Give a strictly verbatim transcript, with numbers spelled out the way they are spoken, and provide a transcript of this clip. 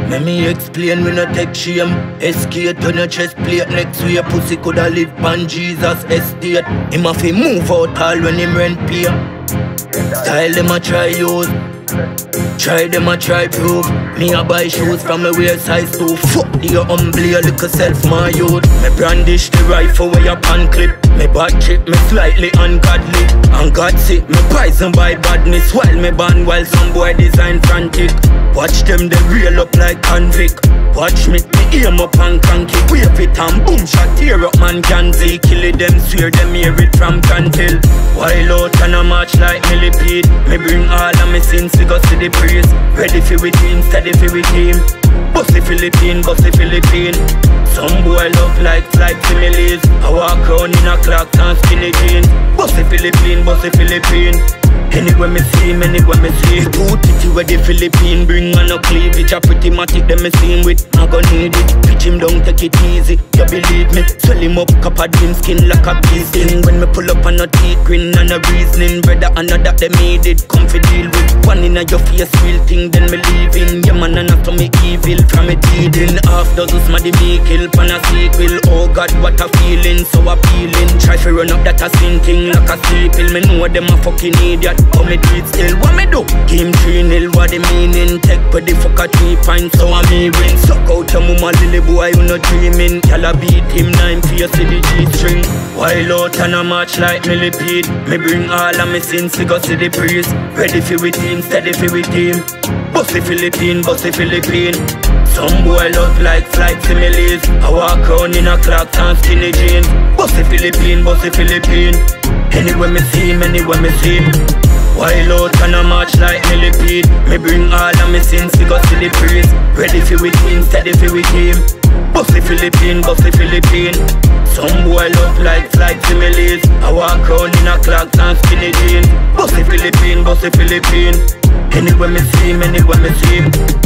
Let me explain, we no take shame. Escape on your chest plate next way. Pussy coulda live on Jesus estate. Him have to move out all when him rent pay. Style them a try use, try them a try prove. Me a buy shoes from me wear size two. Fuck the humble your little self my youth. Me brandish the rifle where your pan clip. Me bad trip, me slightly ungodly. And God sick, me poison by badness. While me ban while some boy design frantic. Watch them they reel up like convict. Watch me, me aim up and cranky. Wave it and boom shot, tear up man can see. Kill it, them swear them hear it from Cantil. While out and a march like millipede. Me bring all of me sins, we go see the priest. Ready for we team, steady for we team. Bossy Philippine, bossy Philippine. Some boy love like flight similes. I walk around in a clock and skinny jeans. Bossy Philippine, bossy Philippine. Anywhere me see him, anywhere me see him. Too titty where the Philippine bring on no cleavage. A pretty matic them me see him with, I gon' need it. Pitch him down, take it easy, you believe me. Swell him up, cup of dream skin like a bee sting. When me pull up on a teeth grin and a reasoning. Brother, I know that they made it, come fi deal with. One in a your face, real thing, then me leaving. Yeah man, and after me evil, from me teething. Half dozen smaddy me kill, pan a sequel. Oh God, what a feeling, so appealing. Try to run up that a sinking like a sleeping. Me know them a fucking idiot. But me treat still, what me do? Game three nil, what the meaning? Take for the fuck a three points, so I me win. Suck out your mama, lily boy, you no dreaming. Y'all beat him nine for see the G-string. While out and a march like millipede. Me bring all of me sins, we go see the priest. Ready for we team, steady for we team. Bossy Philippine, bossy Philippine. Some boy love like flight similes. I walk around in a clock and skinny jeans. Bossy Philippine, bossy Philippine. Anywhere me see him, anywhere me see him. While out and a march like millipede. Me bring all of me sins, we go see the priest. Ready for we team, steady for we team. Bossy Philippine, bossy Philippine. Some boy love like flight similes. I walk around in a clock and skinny jeans. Bossy Philippine, bossy Philippine. Anywhere me see him, anywhere me see him.